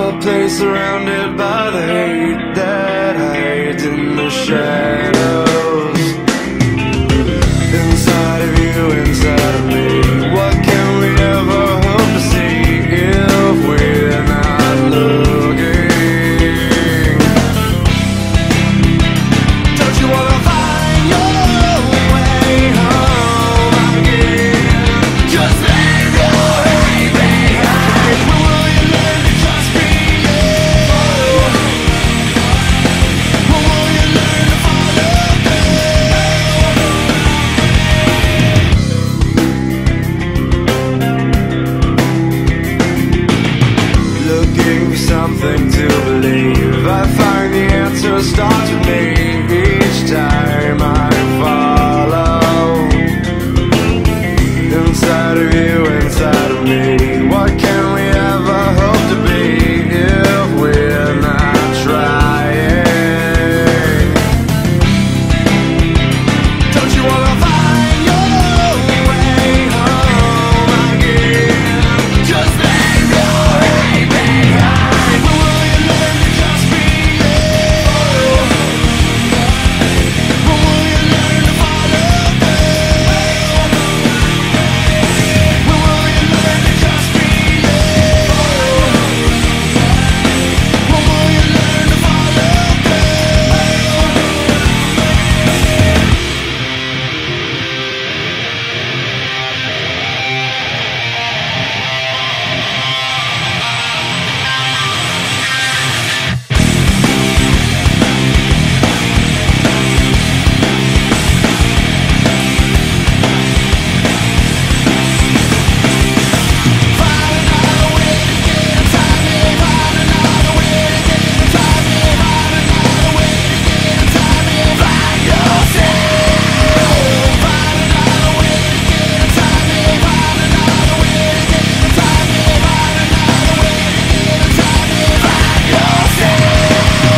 A place surrounded by the hate that hides in the shadows. Inside of you, inside of me, what can we ever hope to see if we're not looking? Don't you wanna find your way home again? Just leave your hate behind. When will you learn to trust me? When will you learn to follow me? Looking for something to believe, I find the answer starts with me each time I follow. Inside of you, inside of me, what can we ever hope to be if we're not trying? Don't you wanna find your way home again? Just leave your hate behind. When will you learn to trust me? When will you learn to follow me? When will you learn to trust me? When will you learn to follow me?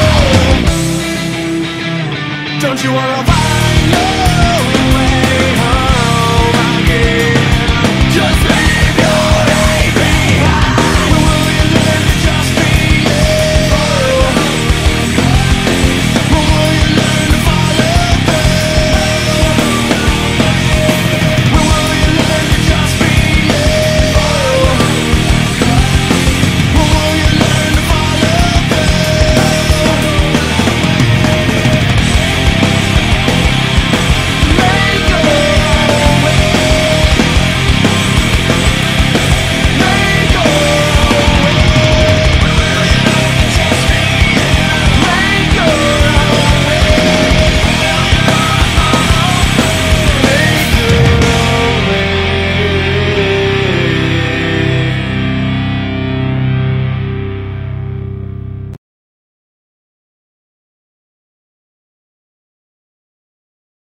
Don't you wanna find your way home?